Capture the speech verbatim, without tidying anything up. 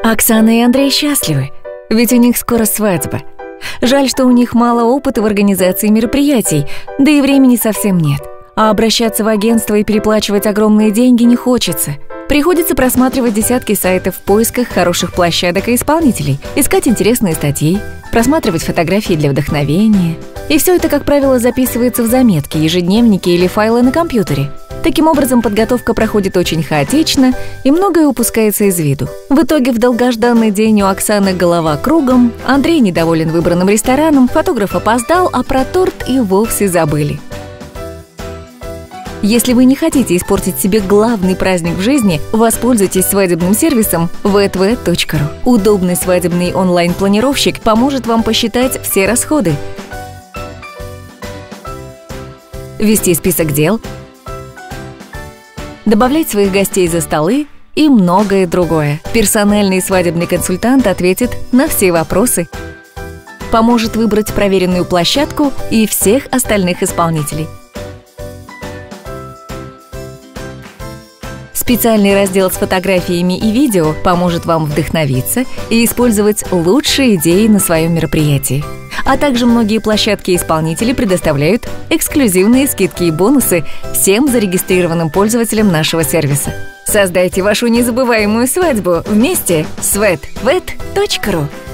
Оксана и Андрей счастливы, ведь у них скоро свадьба. Жаль, что у них мало опыта в организации мероприятий, да и времени совсем нет. А обращаться в агентство и переплачивать огромные деньги не хочется. Приходится просматривать десятки сайтов в поисках хороших площадок и исполнителей, искать интересные статьи, просматривать фотографии для вдохновения. И все это, как правило, записывается в заметки, ежедневники или файлы на компьютере. Таким образом, подготовка проходит очень хаотично, и многое упускается из виду. В итоге, в долгожданный день у Оксаны голова кругом, Андрей недоволен выбранным рестораном, фотограф опоздал, а про торт и вовсе забыли. Если вы не хотите испортить себе главный праздник в жизни, воспользуйтесь свадебным сервисом вэ тэ вэ точка ру. Удобный свадебный онлайн-планировщик поможет вам посчитать все расходы, вести список дел, добавлять своих гостей за столы и многое другое. Персональный свадебный консультант ответит на все вопросы, поможет выбрать проверенную площадку и всех остальных исполнителей. Специальный раздел с фотографиями и видео поможет вам вдохновиться и использовать лучшие идеи на своем мероприятии. А также многие площадки и исполнители предоставляют эксклюзивные скидки и бонусы всем зарегистрированным пользователям нашего сервиса. Создайте вашу незабываемую свадьбу вместе с вэ тэ вэ точка ру.